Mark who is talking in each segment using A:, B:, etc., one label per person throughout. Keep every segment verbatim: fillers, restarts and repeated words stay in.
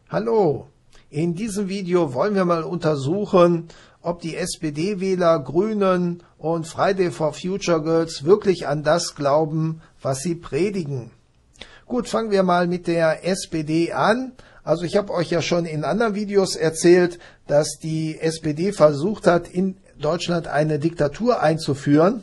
A: Hallo, in diesem Video wollen wir mal untersuchen, ob die S P D-Wähler, Grünen und Friday for Future Girls wirklich an das glauben, was sie predigen. Gut, fangen wir mal mit der S P D an. Also ich habe euch ja schon in anderen Videos erzählt, dass die S P D versucht hat, in Deutschland eine Diktatur einzuführen.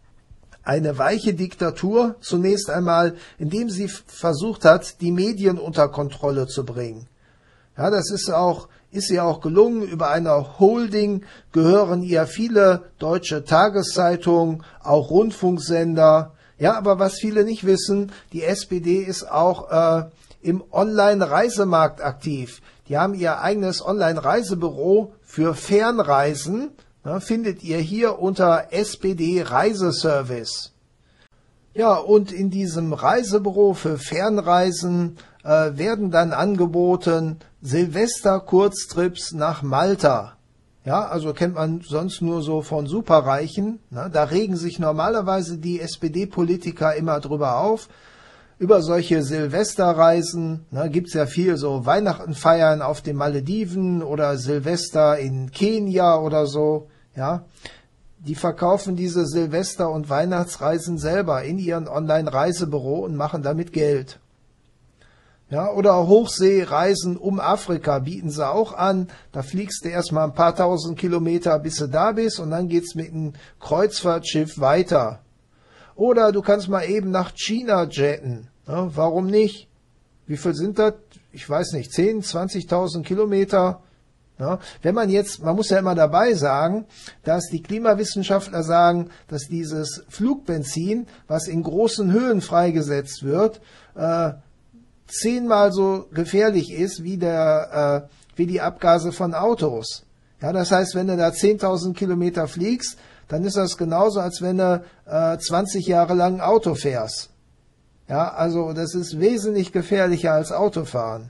A: Eine weiche Diktatur zunächst einmal, indem sie versucht hat, die Medien unter Kontrolle zu bringen. Ja, das ist auch, ist ihr auch gelungen. Über eine Holding gehören ihr viele deutsche Tageszeitungen, auch Rundfunksender. Ja, aber was viele nicht wissen, die S P D ist auch äh, im Online-Reisemarkt aktiv. Die haben ihr eigenes Online-Reisebüro für Fernreisen. Ja, findet ihr hier unter S P D Reiseservice. Ja, und in diesem Reisebüro für Fernreisen äh, werden dann angeboten Silvester-Kurztrips nach Malta. Ja, also kennt man sonst nur so von Superreichen. Na, da regen sich normalerweise die S P D-Politiker immer drüber auf. Über solche Silvesterreisen gibt es ja viel, so Weihnachten feiern auf den Malediven oder Silvester in Kenia oder so. Ja, die verkaufen diese Silvester- und Weihnachtsreisen selber in ihren Online-Reisebüro und machen damit Geld. Ja, oder Hochseereisen um Afrika bieten sie auch an. Da fliegst du erstmal ein paar tausend Kilometer, bis du da bist, und dann geht's mit einem Kreuzfahrtschiff weiter. Oder du kannst mal eben nach China jetten. Ja, warum nicht? Wie viel sind das? Ich weiß nicht, zehn, zwanzigtausend Kilometer. Ja, wenn man jetzt, man muss ja immer dabei sagen, dass die Klimawissenschaftler sagen, dass dieses Flugbenzin, was in großen Höhen freigesetzt wird, äh, zehnmal so gefährlich ist wie der, äh, wie die Abgase von Autos. Ja, das heißt, wenn du da zehntausend Kilometer fliegst, dann ist das genauso, als wenn du äh, zwanzig Jahre lang Auto fährst. Ja, also das ist wesentlich gefährlicher als Autofahren.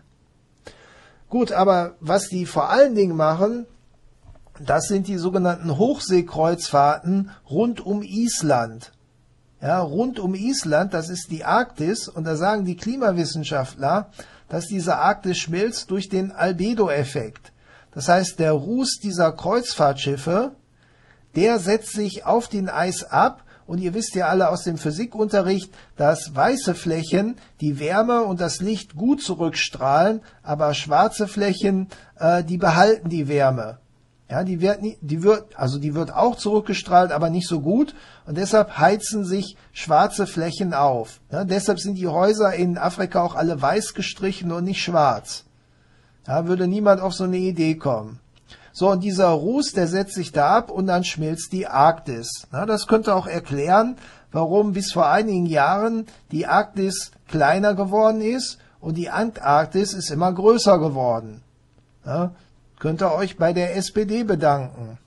A: Gut, aber was die vor allen Dingen machen, das sind die sogenannten Hochseekreuzfahrten rund um Island. Ja, rund um Island, das ist die Arktis, und da sagen die Klimawissenschaftler, dass diese Arktis schmilzt durch den Albedo-Effekt. Das heißt, der Ruß dieser Kreuzfahrtschiffe, der setzt sich auf den Eis ab, und ihr wisst ja alle aus dem Physikunterricht, dass weiße Flächen die Wärme und das Licht gut zurückstrahlen, aber schwarze Flächen, äh, die behalten die Wärme. Ja, die wird, die wird, also die wird auch zurückgestrahlt, aber nicht so gut, und deshalb heizen sich schwarze Flächen auf. Ja, deshalb sind die Häuser in Afrika auch alle weiß gestrichen und nicht schwarz. Da würde niemand auf so eine Idee kommen. So, und dieser Ruß, der setzt sich da ab, und dann schmilzt die Arktis. Na, das könnte auch erklären, warum bis vor einigen Jahren die Arktis kleiner geworden ist und die Antarktis ist immer größer geworden. Na, könnt ihr euch bei der S P D bedanken.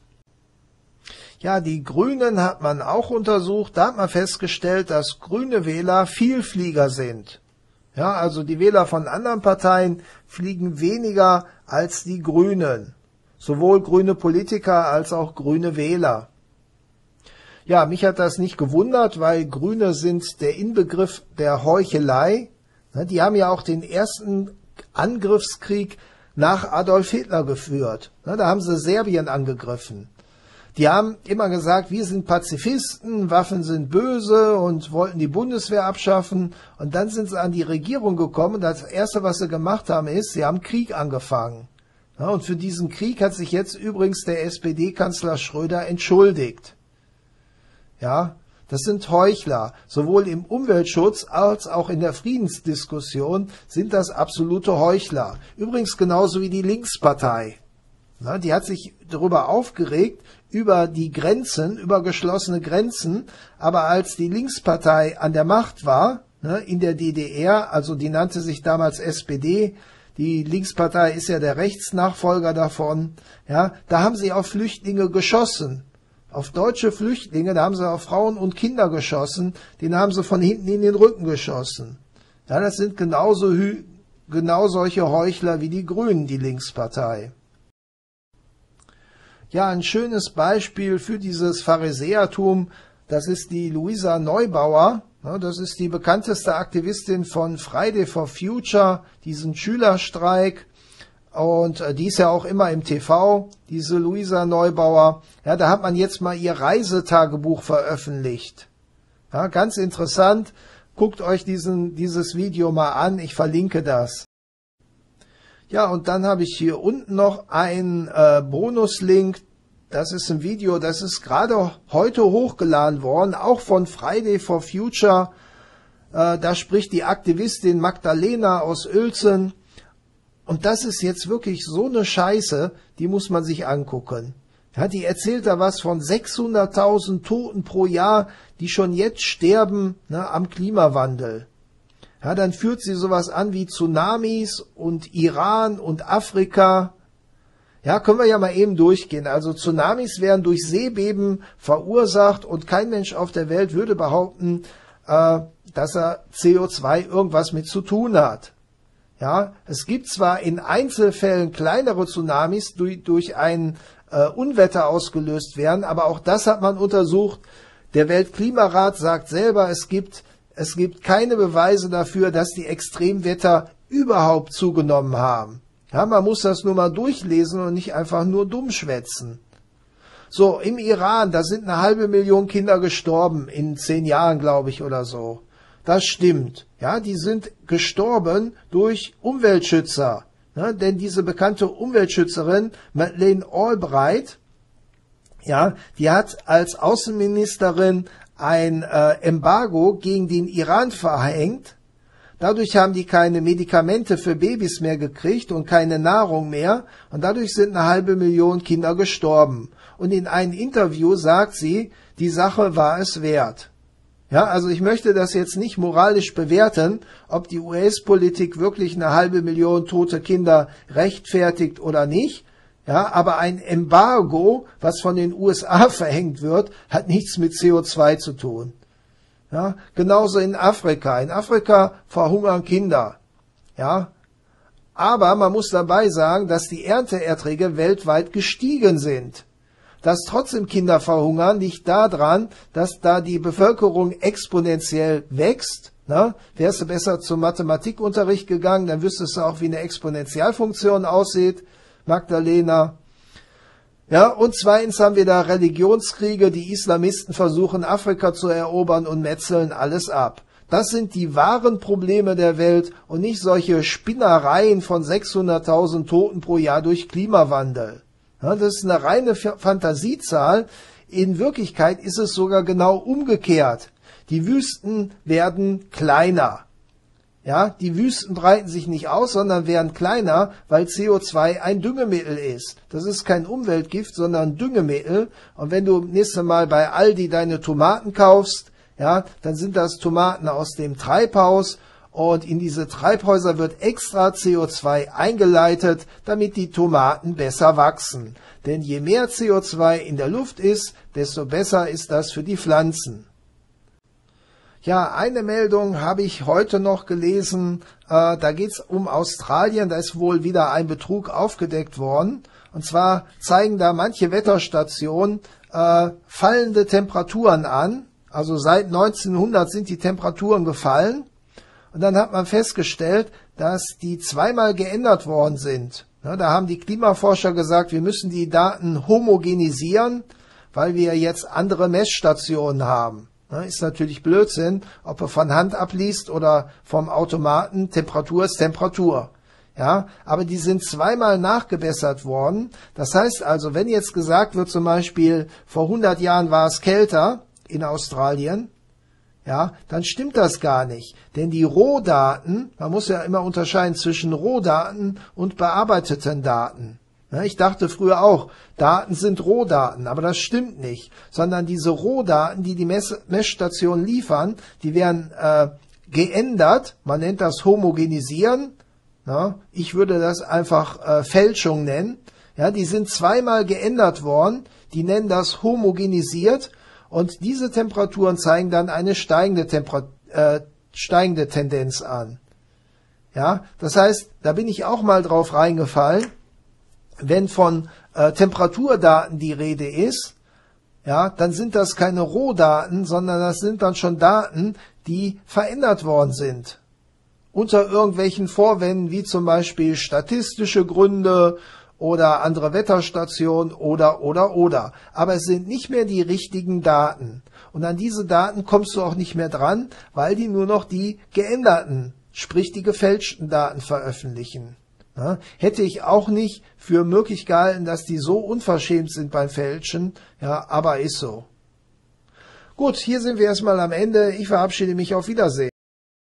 A: Ja, die Grünen hat man auch untersucht. Da hat man festgestellt, dass grüne Wähler Vielflieger sind. Ja, also die Wähler von anderen Parteien fliegen weniger als die Grünen. Sowohl grüne Politiker als auch grüne Wähler. Ja, mich hat das nicht gewundert, weil Grüne sind der Inbegriff der Heuchelei. Die haben ja auch den ersten Angriffskrieg nach Adolf Hitler geführt. Da haben sie Serbien angegriffen. Die haben immer gesagt, wir sind Pazifisten, Waffen sind böse, und wollten die Bundeswehr abschaffen. Und dann sind sie an die Regierung gekommen, und das Erste, was sie gemacht haben, ist, sie haben Krieg angefangen. Ja, und für diesen Krieg hat sich jetzt übrigens der S P D-Kanzler Schröder entschuldigt. Ja, das sind Heuchler. Sowohl im Umweltschutz als auch in der Friedensdiskussion sind das absolute Heuchler. Übrigens genauso wie die Linkspartei. Ja, die hat sich darüber aufgeregt, über die Grenzen, über geschlossene Grenzen. Aber als die Linkspartei an der Macht war, ne, in der D D R, also die nannte sich damals S P D, die Linkspartei ist ja der Rechtsnachfolger davon, ja, da haben sie auf Flüchtlinge geschossen. Auf deutsche Flüchtlinge, da haben sie auf Frauen und Kinder geschossen, denen haben sie von hinten in den Rücken geschossen. Ja, das sind genauso, genau solche Heuchler wie die Grünen, die Linkspartei. Ja, ein schönes Beispiel für dieses Pharisäertum, das ist die Luisa Neubauer. Das ist die bekannteste Aktivistin von Friday for Future, diesen Schülerstreik. und äh, die ist ja auch immer im T V, diese Luisa Neubauer. Ja, da hat man jetzt mal ihr Reisetagebuch veröffentlicht. Ja, ganz interessant. Guckt euch diesen, dieses Video mal an, ich verlinke das. Ja, und dann habe ich hier unten noch einen äh, Bonuslink. Das ist ein Video, das ist gerade heute hochgeladen worden, auch von Friday for Future. Äh, da spricht die Aktivistin Magdalena aus Uelzen. Und das ist jetzt wirklich so eine Scheiße, die muss man sich angucken. Ja, die erzählt da was von sechshunderttausend Toten pro Jahr, die schon jetzt sterben, ne, am Klimawandel. Ja, dann führt sie sowas an wie Tsunamis und Iran und Afrika. Ja, können wir ja mal eben durchgehen. Also Tsunamis werden durch Seebeben verursacht und kein Mensch auf der Welt würde behaupten, äh, dass er C O zwei irgendwas mit zu tun hat. Ja, es gibt zwar in Einzelfällen kleinere Tsunamis, die durch, durch ein äh, Unwetter ausgelöst werden, aber auch das hat man untersucht. Der Weltklimarat sagt selber, es gibt, es gibt keine Beweise dafür, dass die Extremwetter überhaupt zugenommen haben. Ja, man muss das nur mal durchlesen und nicht einfach nur dumm schwätzen. So, im Iran, da sind eine halbe Million Kinder gestorben, in zehn Jahren, glaube ich, oder so. Das stimmt. Ja, die sind gestorben durch Umweltschützer. Ja, denn diese bekannte Umweltschützerin, Madeleine Albright, ja, die hat als Außenministerin ein äh, Embargo gegen den Iran verhängt. Dadurch haben die keine Medikamente für Babys mehr gekriegt und keine Nahrung mehr. Und dadurch sind eine halbe Million Kinder gestorben. Und in einem Interview sagt sie, die Sache war es wert. Ja, also ich möchte das jetzt nicht moralisch bewerten, ob die U S-Politik wirklich eine halbe Million tote Kinder rechtfertigt oder nicht. Ja, aber ein Embargo, was von den U S A verhängt wird, hat nichts mit C O zwei zu tun. Ja, genauso in Afrika. In Afrika verhungern Kinder. Ja, aber man muss dabei sagen, dass die Ernteerträge weltweit gestiegen sind. Dass trotzdem Kinder verhungern, liegt daran, dass da die Bevölkerung exponentiell wächst. Ne? Wärst du besser zum Mathematikunterricht gegangen, dann wüsstest du auch, wie eine Exponentialfunktion aussieht, Magdalena. Ja, und zweitens haben wir da Religionskriege, die Islamisten versuchen, Afrika zu erobern und metzeln alles ab. Das sind die wahren Probleme der Welt und nicht solche Spinnereien von sechshunderttausend Toten pro Jahr durch Klimawandel. Ja, das ist eine reine Fantasiezahl. In Wirklichkeit ist es sogar genau umgekehrt. Die Wüsten werden kleiner. Ja, die Wüsten breiten sich nicht aus, sondern werden kleiner, weil C O zwei ein Düngemittel ist. Das ist kein Umweltgift, sondern Düngemittel. Und wenn du nächstes Mal bei Aldi deine Tomaten kaufst, ja, dann sind das Tomaten aus dem Treibhaus. Und in diese Treibhäuser wird extra C O zwei eingeleitet, damit die Tomaten besser wachsen. Denn je mehr C O zwei in der Luft ist, desto besser ist das für die Pflanzen. Ja, eine Meldung habe ich heute noch gelesen. Äh, da geht es um Australien. Da ist wohl wieder ein Betrug aufgedeckt worden. Und zwar zeigen da manche Wetterstationen äh, fallende Temperaturen an. Also seit neunzehnhundert sind die Temperaturen gefallen. Und dann hat man festgestellt, dass die zweimal geändert worden sind. Ja, da haben die Klimaforscher gesagt, wir müssen die Daten homogenisieren, weil wir jetzt andere Messstationen haben. Ja, ist natürlich Blödsinn, ob er von Hand abliest oder vom Automaten. Temperatur ist Temperatur. Ja, aber die sind zweimal nachgebessert worden. Das heißt also, wenn jetzt gesagt wird, zum Beispiel vor hundert Jahren war es kälter in Australien, ja, dann stimmt das gar nicht. Denn die Rohdaten, man muss ja immer unterscheiden zwischen Rohdaten und bearbeiteten Daten. Ja, ich dachte früher auch, Daten sind Rohdaten, aber das stimmt nicht. Sondern diese Rohdaten, die die Mess Messstationen liefern, die werden äh, geändert. Man nennt das Homogenisieren. Ja, ich würde das einfach äh, Fälschung nennen. Ja, die sind zweimal geändert worden. Die nennen das homogenisiert. Und diese Temperaturen zeigen dann eine steigende, Temper äh, steigende Tendenz an. Ja, das heißt, da bin ich auch mal drauf reingefallen, wenn von äh, Temperaturdaten die Rede ist, ja, dann sind das keine Rohdaten, sondern das sind dann schon Daten, die verändert worden sind. unter irgendwelchen Vorwänden, wie zum Beispiel statistische Gründe oder andere Wetterstationen oder, oder, oder. Aber es sind nicht mehr die richtigen Daten. Und an diese Daten kommst du auch nicht mehr dran, weil die nur noch die geänderten, sprich die gefälschten Daten veröffentlichen. Ja, hätte ich auch nicht für möglich gehalten, dass die so unverschämt sind beim Fälschen, ja, aber ist so. Gut, hier sind wir erstmal am Ende. Ich verabschiede mich, auf Wiedersehen.